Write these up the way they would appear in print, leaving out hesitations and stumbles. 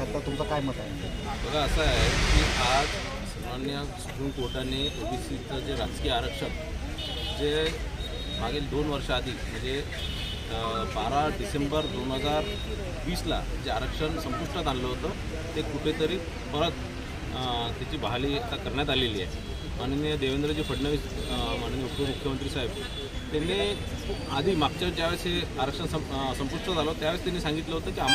तर तुमचं काय मत आहे? बघा असं आहे की आज सन्माननीय सुप्रीम कोर्टाने ओबीसीचं जे राजकीय आरक्षण जे मागील 2 वर्ष आधी म्हणजे 12 डिसेंबर 2020ला जे आरक्षण संपुष्टात आणलं होतं ते कुठेतरी परत त्याची बहाली आता करण्यात आलेली आहे. माननीय देवेंद्रजी फडणवीस माननीय उपमुख्यमंत्री साहेब त्यांनी आधी मागच्या ज्यावेळेस हे आरक्षण संपुष्टात आलं त्यावेळेस त्यांनी सांगितलं होतं की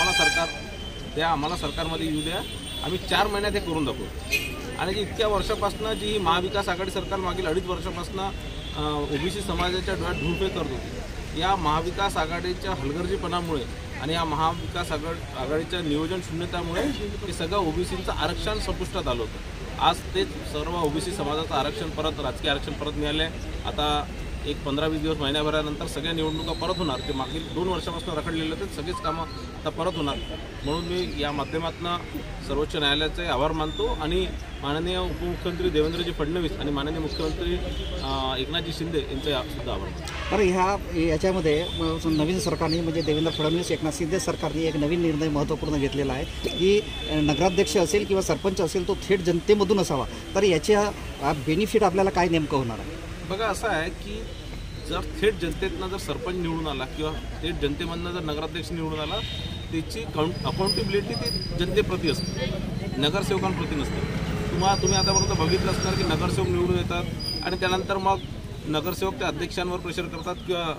आम्हाला सरकारमध्ये येऊ द्या, आम्ही 4 महिन्यात हे करून दाखवू. आणि इतक्या वर्षापासून जी महाविकास आघाडी सरकार मागील 2.5 वर्षापासून ओबीसी समाजाच्या डोळ्यात धूळफेक करत होती. या महाविकास आघाडीच्या हलगर्जीपणामुळे आणि या महाविकास आघाडीच्या नियोजन शून्यतामुळे हे सगळं ओबीसीचं आरक्षण संपुष्टात आलं होतं. आज तेच सर्व ओबीसी समाजाचं आरक्षण परत राजकीय आरक्षण परत मिळाले. आता एक 15-20 दिवस महिन्याभरानंतर सगळ्या निवडणुका परत होणार. ते मागील 2 वर्षापासून रखडलेले होते सगळेच कामं आता परत होणार. म्हणून मी या माध्यमातून सर्वोच्च न्यायालयाचे आभार मानतो आणि माननीय उपमुख्यमंत्री देवेंद्रजी फडणवीस आणि माननीय मुख्यमंत्री एकनाथजी शिंदे यांचे सुद्धा आभार मानतो. तर याच्यामध्ये नवीन सरकारने म्हणजे देवेंद्र फडणवीस एकनाथ शिंदे सरकारने एक नवीन निर्णय महत्त्वपूर्ण घेतलेला आहे की नगराध्यक्ष असेल किंवा सरपंच असेल तो थेट जनतेमधून असावा. तर याच्या बेनिफिट आपल्याला काय नेमकं होणार आहे? बघा असं आहे की जर थेट जनतेतनं जर सरपंच निवडून आला किंवा थेट जनतेमधनं जर नगराध्यक्ष निवडून आला त्याची अकाउंटेबिलिटी ते जनतेप्रती असते, नगरसेवकांप्रती नसते. तुम्ही आतापर्यंत बघितलं असणार की नगरसेवक निवडून येतात आणि त्यानंतर मग नगरसेवक त्या अध्यक्षांवर प्रेशर करतात किंवा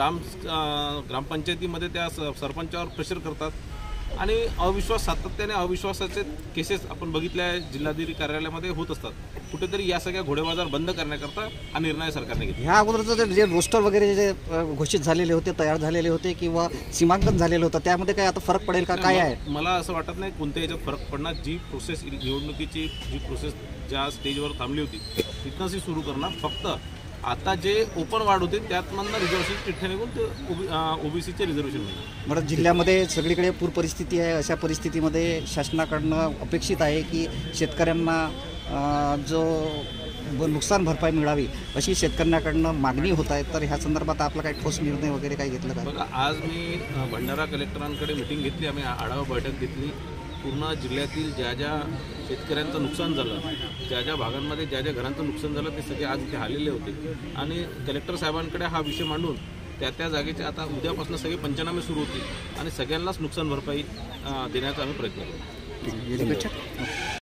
ग्रामपंचायतीमध्ये त्या सरपंचावर प्रेशर करतात आणि सातत्याने अविश्वासाचे केसेस आपण बघितले आहे जिल्हाधिकारी कार्यालयामध्ये होत असतात. कुठेतरी या सगळ्या घोडेबाजार बंद करण्याकरता हा निर्णय सरकारने घेतला. ह्या अगोदरचं जे रोस्टर वगैरे जे घोषित झालेले होते, तयार झालेले होते किंवा सीमांकन झालेलं होतं त्यामध्ये काय आता फरक पडेल का? काय आहे? मला असं वाटत नाही कोणत्या याच्यात फरक पडणार. जी प्रोसेस निवडणुकीची जी प्रोसेस ज्या स्टेजवर थांबली होती तिथनंच ही सुरू करणार. फक्त आता जे ओपन वार्ड होते त्यातमधनं रिझर्वेशन चिठ्ठ्या निघून ते ओबीसीचे रिझर्वेशन मिळणार. बरं, जिल्ह्यामध्ये सगळीकडे पूर परिस्थिती आहे. अशा परिस्थितीमध्ये शासनाकडनं अपेक्षित आहे की शेतकऱ्यांना जो नुकसान भरपाई मिळावी अशी शेतकऱ्यांकडनं मागणी होत आहे. तर ह्या संदर्भात आपला काही ठोस निर्णय वगैरे काही घेतला का? बघा आज मी भंडारा कलेक्टरांकडे मिटिंग घेतली, आम्ही आढावा बैठक घेतली. पूर्ण जिल्ह्यातील ज्या ज्या शेतकऱ्यांचं नुकसान झालं, ज्या ज्या भागांमध्ये ज्या ज्या घरांचं नुकसान झालं ते सगळे आज इथे आलेले होते आणि कलेक्टर साहेबांकडे हा विषय मांडून त्या जागेचे आता उद्यापासून सगळे पंचनामे सुरू होतील आणि सगळ्यांनाच नुकसान भरपाई देण्याचा आम्ही प्रयत्न करू.